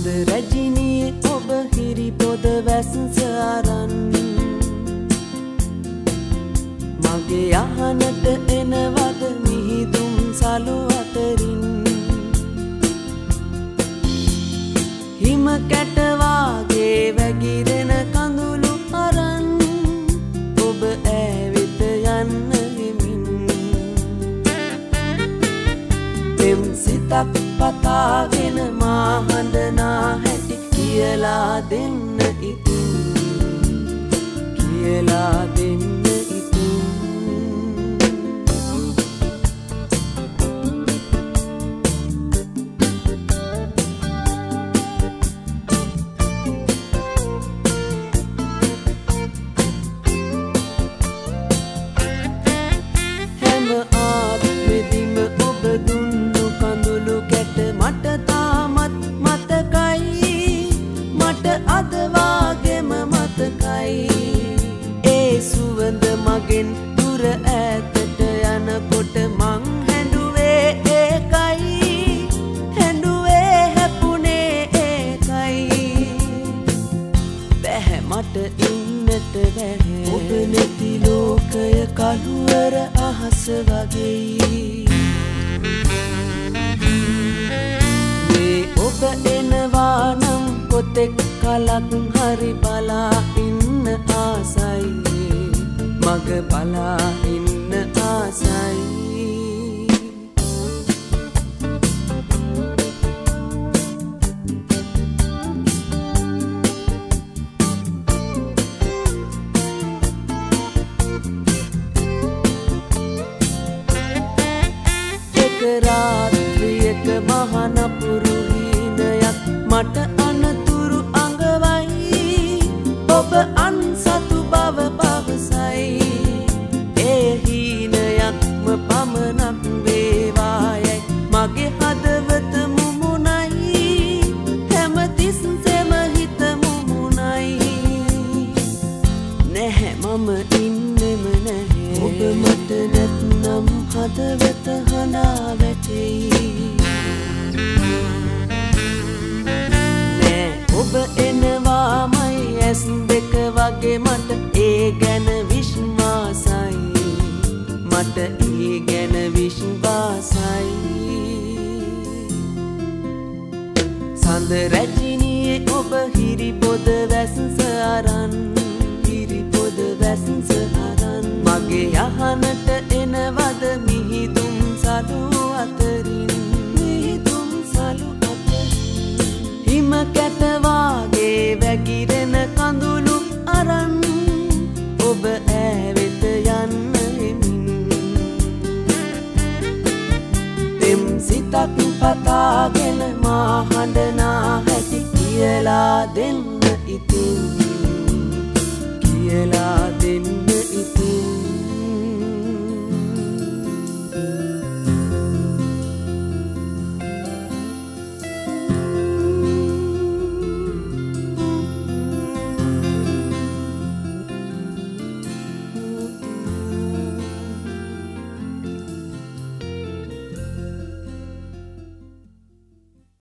සඳ රැජිනියේ ඔබ හිරි පොද වැස්ස අරන් මගේ යහනට එනවද මිහිදුම් සලු අතරින් හිම කැට වාගේ වැగిරෙන කඳුළු අරන් ඔබ ඈවිත යන්න හිමින් පෙම් සිතක් පතාගෙන මා හඬනා හැටි කියලා දෙන්න ඉතින් කියලා දෙන්න මගෙන් දුර ඈතට යනකොට මං හැඬුවේ ඒකයි හැඬුවේ හැපුණේ ඒකයි බැහැ මට ඉන්නට බැහැ ඔබ නැති ලෝකය කළුවර අහස වගේ මේ ඔබ එනවා නම් කොතෙක් කලක් හරි බලා ඉන්න ආසයි මග බලා ඉන්න ආසයි එක රාත්‍රියක මහනපුරු හීනයක් මට අනතුරු අඟවයි ඔබ අන්සතු බව පවසයි පමණක් වේවායයි මගේ හදවත මුමුණයි හැමතිස්සෙම හිත මුමුණයි නැහැ මම ඉන්නෙම නැහැ ඔබ මට නැත්නම් හදවත හඬා වැටෙයි නෑ ඔබ එනවාමයි ඇස් දෙක වගේ මට ඒ ගැන විශ්වාසයි මට ඒ ගැන විශ්වාසයි සඳ රැජිනියේ ඔබ හිරි පොද වැස්ස අරන් මගේ යහනට එනවද මිහිදුම් සලු අතරින් හිම කැට වාගේ වැగిරෙන කඳුළු අරන් ඔබ ඈවෙත යන්න සිතක් පතාගෙන මා හඬනා හැටි කියලා දෙන්න ඉතින් කියලා දෙන්න